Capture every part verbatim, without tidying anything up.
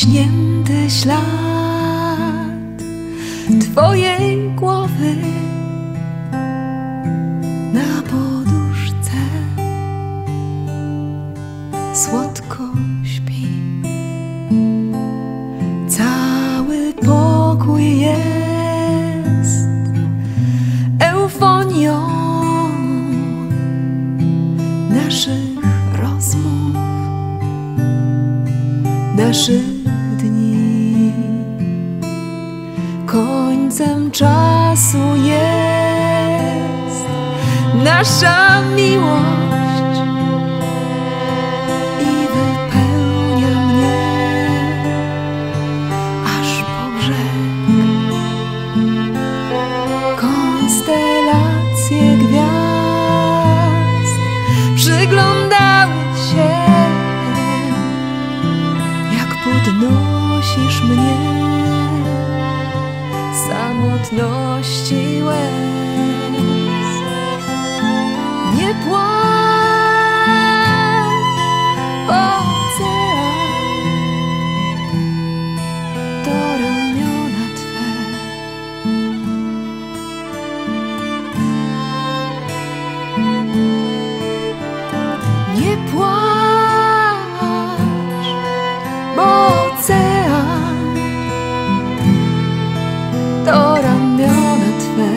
zaciśnięty ślad twojej głowy na poduszce. Słodko śpi, cały pokój jest eufonią naszych rozmów, naszych dni. Końcem czasu jest nasza miłość i wypełnia mnie aż po brzeg. Konstelacje gwiazd przyglądały się, jak podnosisz mnie samotności łez. Nie płacz, ocean to ramiona Twe. Nie płacz, bo ocean to ramiona Twe.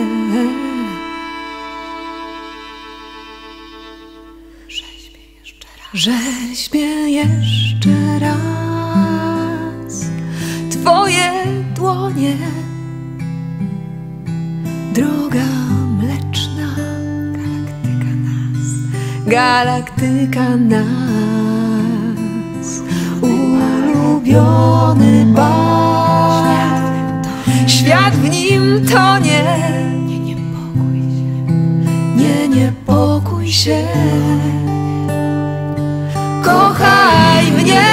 Rzeźbię jeszcze raz, rzeźbię jeszcze raz Twoje dłonie, droga mleczna, galaktyka nas, galaktyka nas, ulubiony bal. Świat w nim tonie, nie niepokój się, nie niepokój się. Kochaj mnie.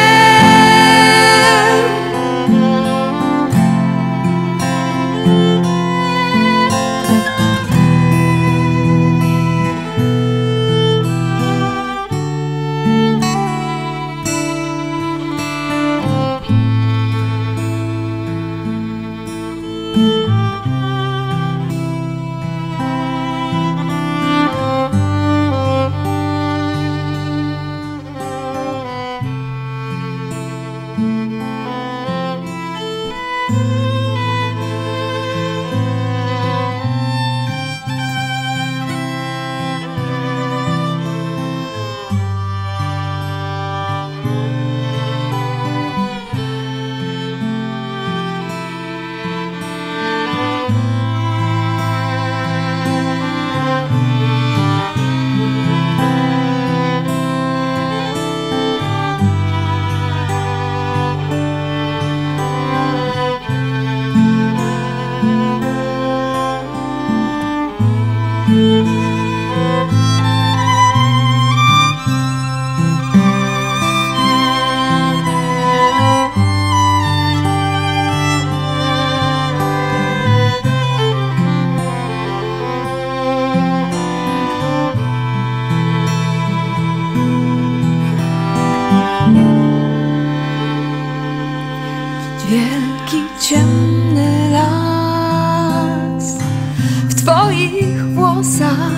Wielki ciemny las w Twoich włosach,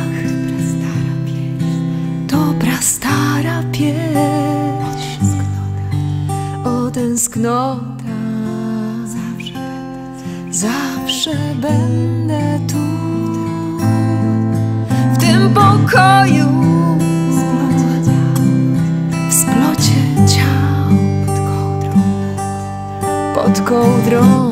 to prastara pieśń o tęsknotach. Zawsze będę tu, w tym pokoju, w splocie ciał pod kołdrą.